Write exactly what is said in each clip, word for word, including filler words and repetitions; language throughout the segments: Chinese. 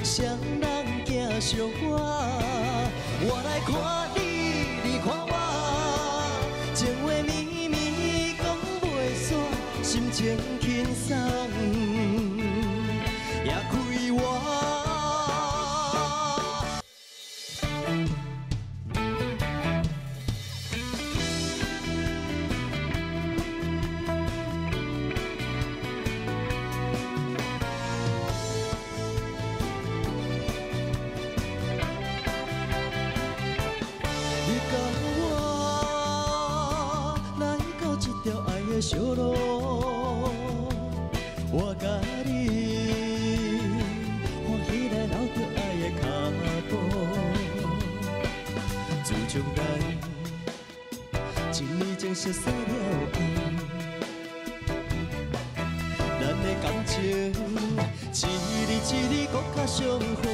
双人行相我，我来看你，你看我，情话绵绵讲袂煞，心情轻松也开活。 小路，我甲你欢喜来留着爱的脚步。自从咱一年前熟悉了后，咱的感情一日一日搁较上好。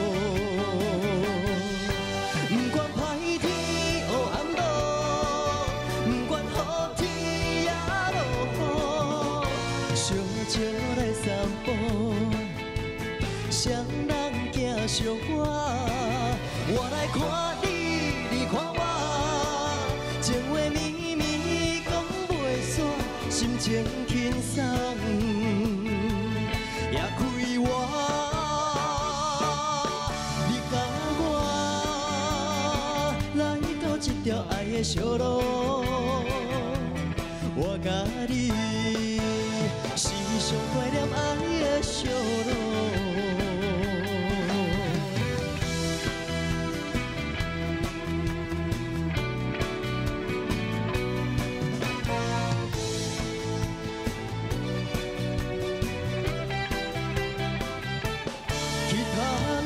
不管歹天黑暗路，不管好天。 小笑来散步，双人行相我，我来看你，你看我，情话绵绵讲袂煞，心情轻松也开活。你甲我来到这条爱的小路，我甲你。 时常怀念爱的小路。去他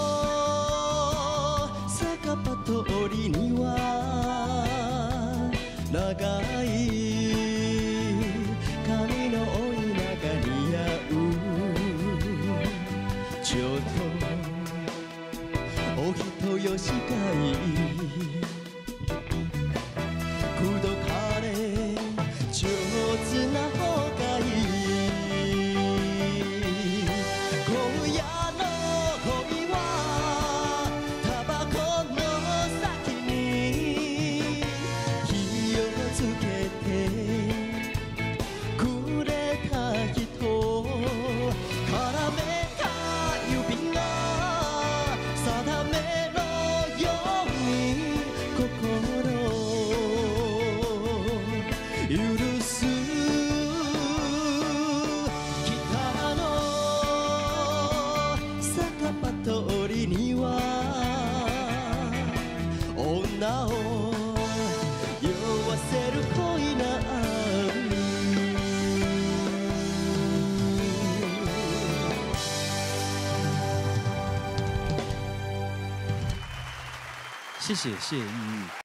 路，萨卡巴托里尼瓦，那个伊。 石頭，黑頭又是介意，苦到卡咧，就只那好介意。可以の恋はタバコの先に火をつけてくれた人。 絡め 定めのように心許す北の酒場通りには女を酔わせる恋がある。 谢谢谢谢抑郁。